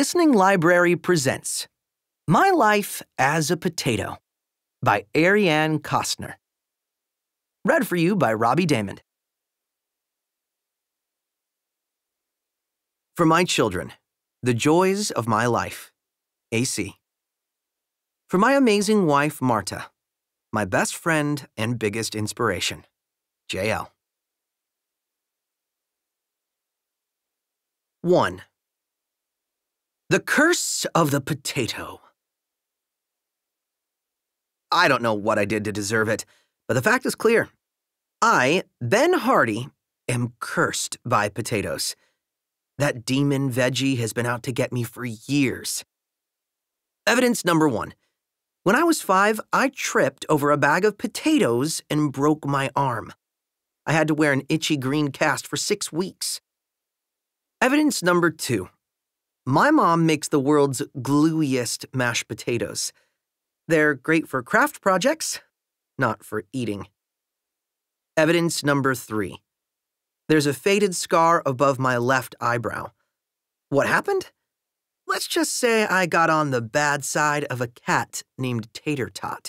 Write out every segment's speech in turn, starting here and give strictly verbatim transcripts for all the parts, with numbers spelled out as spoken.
Listening Library presents My Life as a Potato by Arianne Costner. Read for you by Robbie Daymond. For my children, the joys of my life. A C. For my amazing wife, Marta, my best friend and biggest inspiration. J L. one. The Curse of the Potato. I don't know what I did to deserve it, but the fact is clear. I, Ben Hardy, am cursed by potatoes. That demon veggie has been out to get me for years. Evidence number one. When I was five, I tripped over a bag of potatoes and broke my arm. I had to wear an itchy green cast for six weeks. Evidence number two. My mom makes the world's gluiest mashed potatoes. They're great for craft projects, not for eating. Evidence number three. There's a faded scar above my left eyebrow. What happened? Let's just say I got on the bad side of a cat named Tater Tot.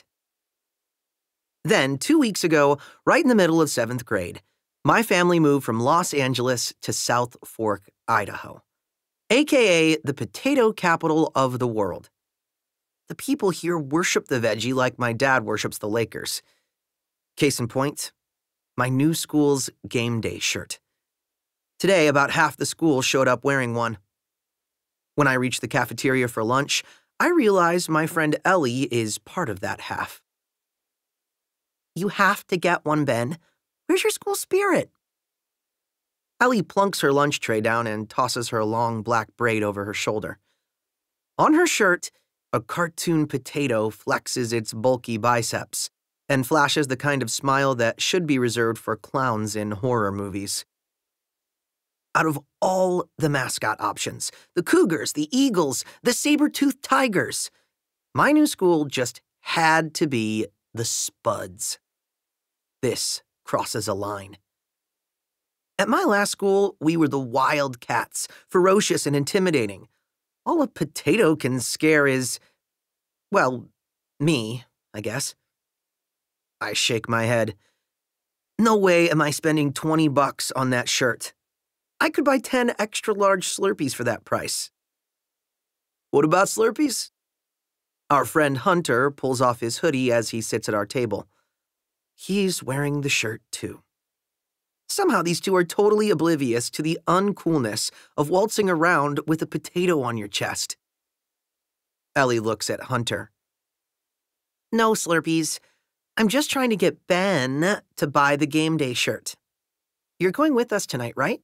Then, two weeks ago, right in the middle of seventh grade, my family moved from Los Angeles to South Fork, Idaho, aka the potato capital of the world. The people here worship the veggie like my dad worships the Lakers. Case in point, my new school's game day shirt. Today, about half the school showed up wearing one. When I reached the cafeteria for lunch, I realized my friend Ellie is part of that half. You have to get one, Ben. Where's your school spirit? Ellie plunks her lunch tray down and tosses her long black braid over her shoulder. On her shirt, a cartoon potato flexes its bulky biceps and flashes the kind of smile that should be reserved for clowns in horror movies. Out of all the mascot options, the Cougars, the Eagles, the saber-toothed Tigers, my new school just had to be the Spuds. This crosses a line. At my last school, we were the Wildcats, ferocious and intimidating. All a potato can scare is, well, me, I guess. I shake my head. No way am I spending twenty bucks on that shirt. I could buy ten extra large Slurpees for that price. What about Slurpees? Our friend Hunter pulls off his hoodie as he sits at our table. He's wearing the shirt too. Somehow these two are totally oblivious to the uncoolness of waltzing around with a potato on your chest. Ellie looks at Hunter. No, Slurpees. I'm just trying to get Ben to buy the game day shirt. You're going with us tonight, right?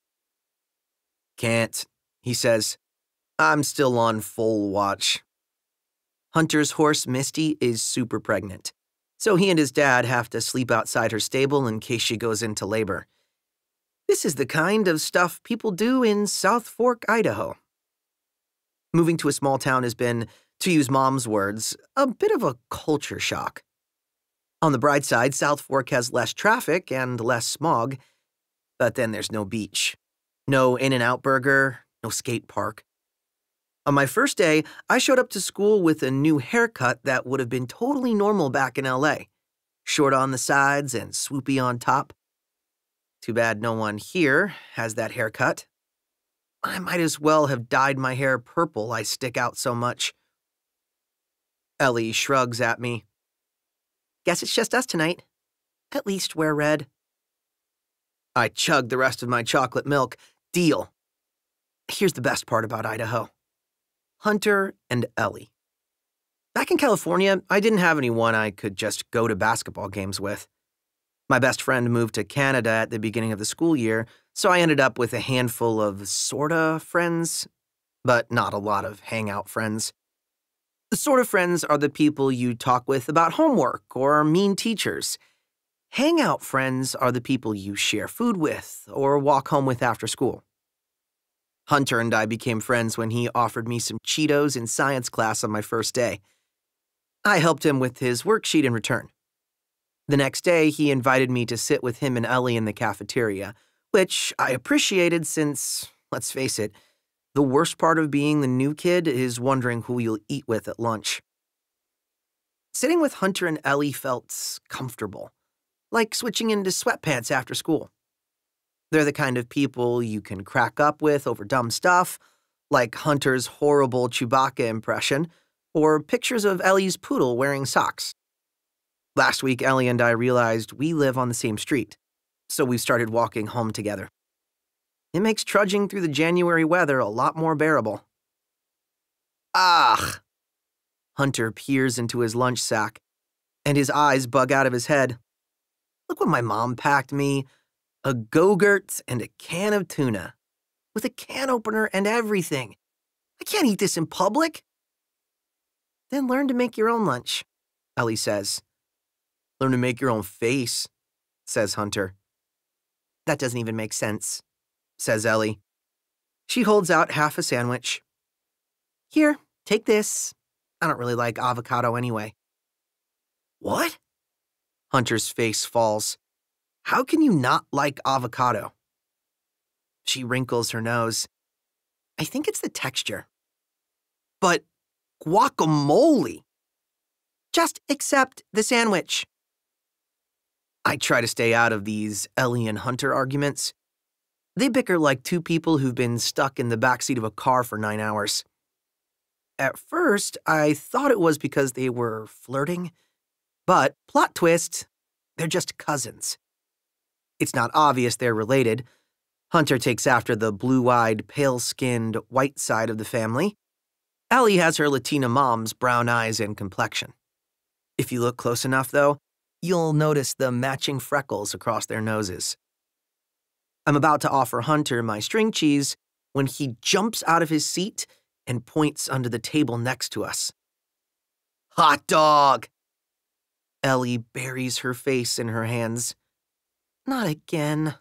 Can't, he says. I'm still on full watch. Hunter's horse, Misty, is super pregnant, so he and his dad have to sleep outside her stable in case she goes into labor. This is the kind of stuff people do in South Fork, Idaho. Moving to a small town has been, to use Mom's words, a bit of a culture shock. On the bright side, South Fork has less traffic and less smog, but then there's no beach, no In-N-Out Burger, no skate park. On my first day, I showed up to school with a new haircut that would have been totally normal back in L A. Short on the sides and swoopy on top. Too bad no one here has that haircut. I might as well have dyed my hair purple, I stick out so much. Ellie shrugs at me. Guess it's just us tonight. At least wear red. I chug the rest of my chocolate milk. Deal. Here's the best part about Idaho. Hunter and Ellie. Back in California, I didn't have anyone I could just go to basketball games with. My best friend moved to Canada at the beginning of the school year, so I ended up with a handful of sorta friends, but not a lot of hangout friends. The sort of friends are the people you talk with about homework or mean teachers. Hangout friends are the people you share food with or walk home with after school. Hunter and I became friends when he offered me some Cheetos in science class on my first day. I helped him with his worksheet in return. The next day, he invited me to sit with him and Ellie in the cafeteria, which I appreciated since, let's face it, The worst part of being the new kid is wondering who you'll eat with at lunch. Sitting with Hunter and Ellie felt comfortable, like switching into sweatpants after school. They're the kind of people you can crack up with over dumb stuff, like Hunter's horrible Chewbacca impression, or pictures of Ellie's poodle wearing socks. Last week, Ellie and I realized we live on the same street, so we started walking home together. It makes trudging through the January weather a lot more bearable. Ah! Hunter peers into his lunch sack, and his eyes bug out of his head. Look what my mom packed me. A Go-Gurt and a can of tuna. With a can opener and everything. I can't eat this in public. Then learn to make your own lunch, Ellie says. Learn to make your own face, says Hunter. That doesn't even make sense, says Ellie. She holds out half a sandwich. Here, take this. I don't really like avocado anyway. What? Hunter's face falls. How can you not like avocado? She wrinkles her nose. I think it's the texture. But guacamole! Just accept the sandwich. I try to stay out of these Ellie and Hunter arguments. They bicker like two people who've been stuck in the backseat of a car for nine hours. At first, I thought it was because they were flirting, but plot twist, they're just cousins. It's not obvious they're related. Hunter takes after the blue-eyed, pale-skinned, white side of the family. Ellie has her Latina mom's brown eyes and complexion. If you look close enough, though, you'll notice the matching freckles across their noses. I'm about to offer Hunter my string cheese when he jumps out of his seat and points under the table next to us. Hot dog! Ellie buries her face in her hands. Not again.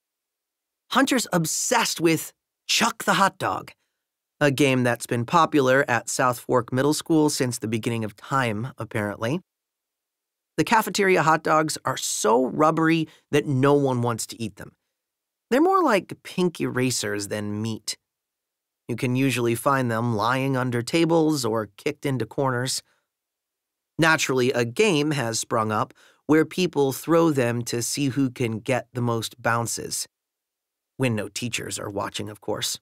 Hunter's obsessed with Chuck the Hot Dog, a game that's been popular at South Fork Middle School since the beginning of time, apparently. The cafeteria hot dogs are so rubbery that no one wants to eat them. They're more like pink erasers than meat. You can usually find them lying under tables or kicked into corners. Naturally, a game has sprung up where people throw them to see who can get the most bounces. When no teachers are watching, of course.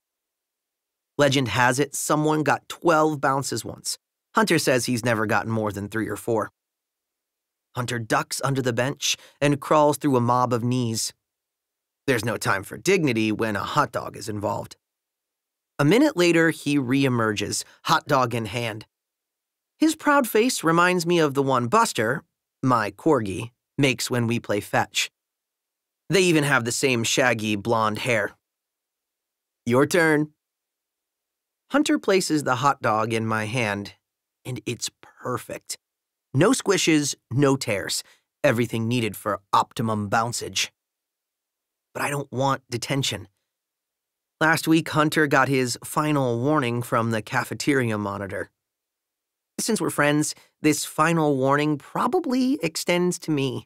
Legend has it someone got twelve bounces once. Hunter says he's never gotten more than three or four. Hunter ducks under the bench and crawls through a mob of knees. There's no time for dignity when a hot dog is involved. A minute later, he reemerges, hot dog in hand. His proud face reminds me of the one Buster, my corgi, makes when we play fetch. They even have the same shaggy blonde hair. Your turn. Hunter places the hot dog in my hand, and it's perfect. No squishes, no tears. Everything needed for optimum bouncage. But I don't want detention. Last week, Hunter got his final warning from the cafeteria monitor. Since we're friends, this final warning probably extends to me.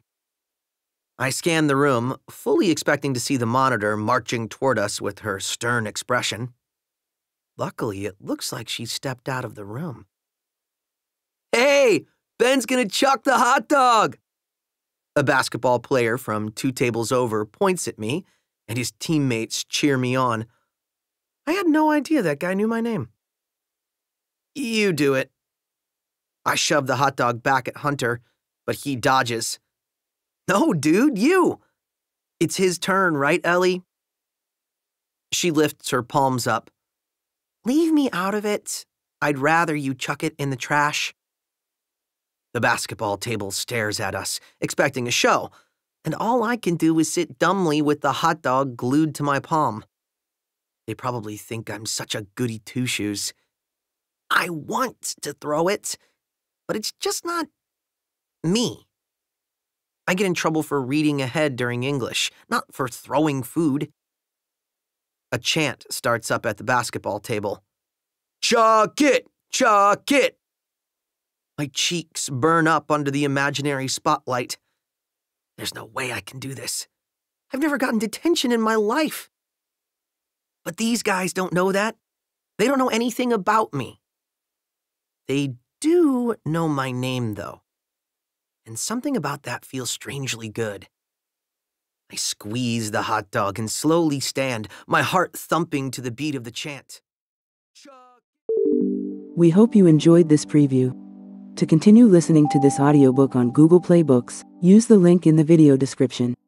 I scan the room, fully expecting to see the monitor marching toward us with her stern expression. Luckily, it looks like she stepped out of the room. Hey, Ben's gonna chuck the hot dog! A basketball player from two tables over points at me, and his teammates cheer me on. I had no idea that guy knew my name. You do it. I shove the hot dog back at Hunter, but he dodges. No, dude, you. It's his turn, right, Ellie? She lifts her palms up. Leave me out of it. I'd rather you chuck it in the trash. The basketball table stares at us, expecting a show, and all I can do is sit dumbly with the hot dog glued to my palm. They probably think I'm such a goody two-shoes. I want to throw it, but it's just not me. I get in trouble for reading ahead during English, not for throwing food. A chant starts up at the basketball table. Chuck it! Chuck it! My cheeks burn up under the imaginary spotlight. There's no way I can do this. I've never gotten detention in my life. But these guys don't know that. They don't know anything about me. They do know my name, though. And something about that feels strangely good. I squeeze the hot dog and slowly stand, my heart thumping to the beat of the chant. We hope you enjoyed this preview. To continue listening to this audiobook on Google Play Books, use the link in the video description.